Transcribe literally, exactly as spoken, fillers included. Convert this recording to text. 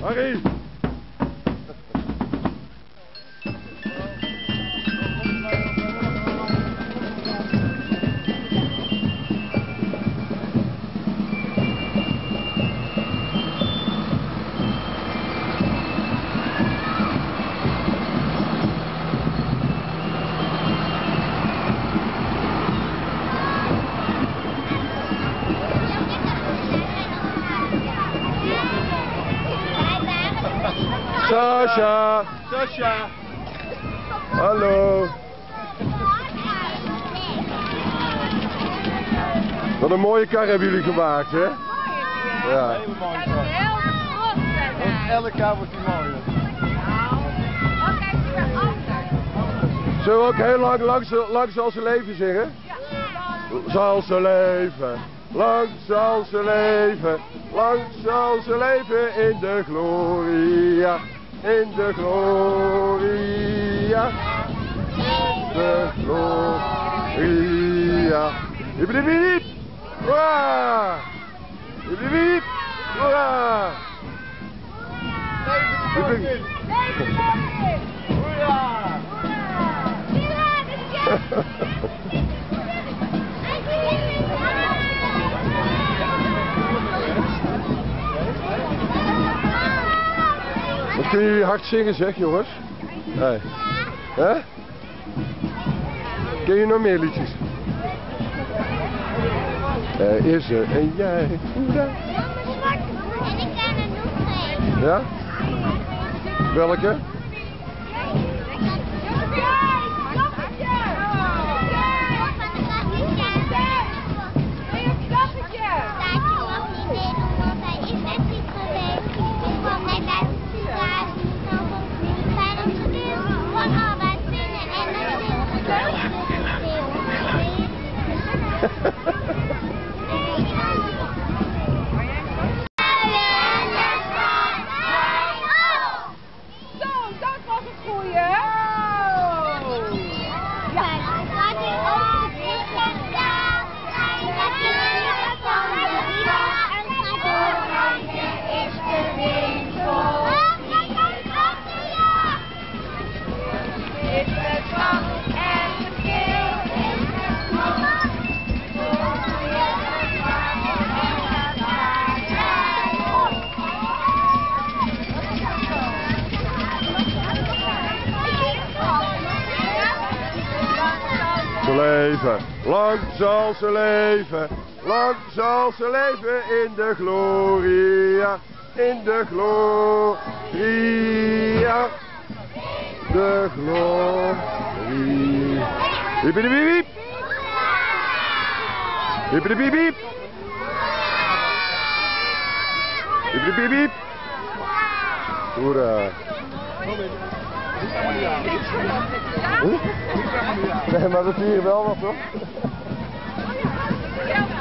Harry! Sasha! Sasha! Hallo! Wat een mooie kar hebben jullie gemaakt, hè? Ja. Hele mooie kar. Elke kar wordt die mooier. Wat kijk je erachter? Zullen we ook heel lang, lang, lang zal ze leven zingen? Zal ze leven, lang zal ze leven, lang zal ze leven in de gloria, in de gloria, in de gloria. Hiep, hoera! Hiep, hoera! Leven de Hoera! Wat kunnen jullie hard zingen, zeg jongens? Nee. Hè? Ken je nog meer liedjes? Er is er en jij. Hoera. En ik ken er nog geen. Ja? Welke? Ze leven, lang zal ze leven, lang zal ze leven in de gloria, in de gloria, de gloria. Hiep de biep biep. Hiep de biep biep. Hiep de biep biep. Hoera. Huh? Nee, maar dat zie je wel wat, toch?